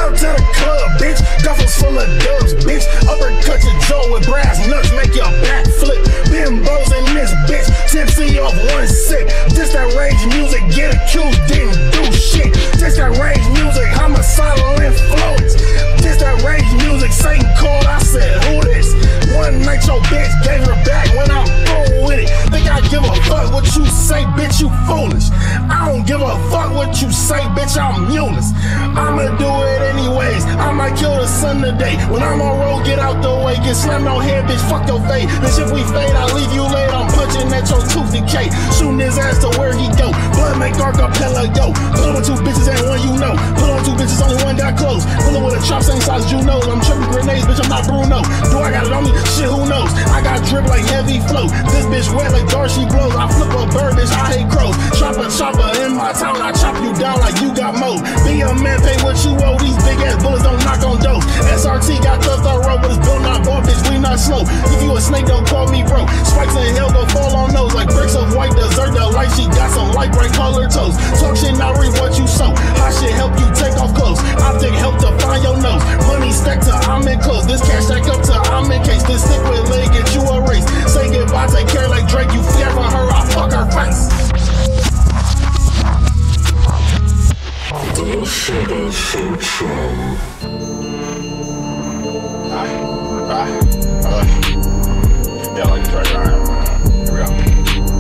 up to the club, bitch. Duffels full of dubs, bitch. Uppercut your jaw with brass nuts, make your back flip. Bimbos in this bitch, tipsy off one sip. This that rage music, get accused, didn't do shit. This that rage music, homicidal influence. This that rage music, Satan called, I said, who this? One night your bitch gave her back when I'm through with it. Think I give a fuck what you say, bitch, you foolish. I don't give a fuck what you say, bitch, I'm muleless. I'ma do it anyways, I might kill the sun today. When I'm on road, get out the way, get slammed on head, bitch, fuck your face. Bitch, if we fade, I'll leave you late, I'm punching at your tooth decay. Shooting his ass to where he go, blood make dark Capella, yo. Pull with two bitches and one you know. Pull on two bitches, only one got close. Pull with a chop, same size as you know. I'm tripping grenades, bitch, I'm not Bruno. Do I got it on me? Shit, who knows? I got drip like heavy flow. This bitch wet like Darcy blows. I flip a bird, bitch, I hate crows. Chopper in my town, I chop you down like you got mo. Be a man, pay what you owe. These big ass bullets don't knock on doors. SRT got the thorough, but it's built not ball, bitch, we not slow. If you a snake, don't call me bro. Spikes in hell go fall on nose like bricks of white desert. The light, she got some light bright color toes. Talk shit, not reap what you sow. Hot shit help you take off clothes. Optic help to find your nose. Money stack to I'm in close. This cash stack up to I'm in case. This stick with leg get you a race. Say goodbye, take care like Drake. You fear for her, I fuck her face. This shit is shit show. Yeah, like this right here. Here we go.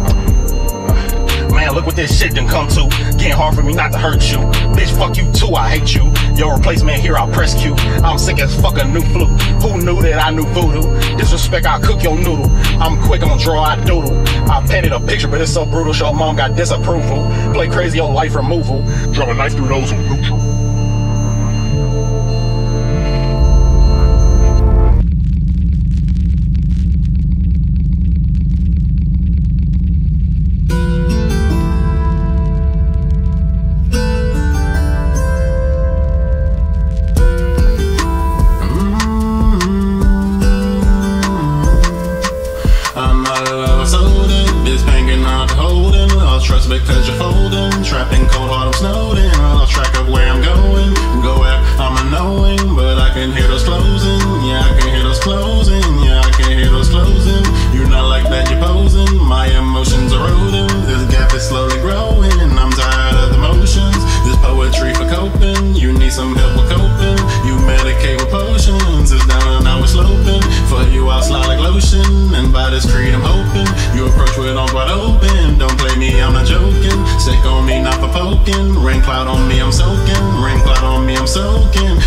Man, look what this shit done come to. Getting hard for me not to hurt you. Bitch, fuck you too, I hate you. Your replacement here, I'll press Q. I'm sick as fuck a new flu. Who knew that I knew voodoo? Disrespect, I'll cook your noodle. I'm quick on draw, I doodle. I painted a picture, but it's so brutal. Show mom got disapproval. Play crazy on life removal. Drop a knife through those who neutral. Because you're folding, trapped in cold heart, I'm snowed in. I lost track of where I'm going. Go where I'm unknowing, but I can hear those closing. Yeah, I can hear those closing. Yeah, I can hear those closing. You're not like that, you're posing. My emotions eroding. This gap is slowly growing. I'm tired of the motions. This poetry for coping. You need some help with coping. You medicate with potions. It's down and now it's sloping. For you, I'll slide like lotion. And by this creed, I'm hoping you approach with arms wide open. Don't play me, I'm not joking. Sick on me, not for poking. Rain cloud on me, I'm soaking. Rain cloud on me, I'm soaking.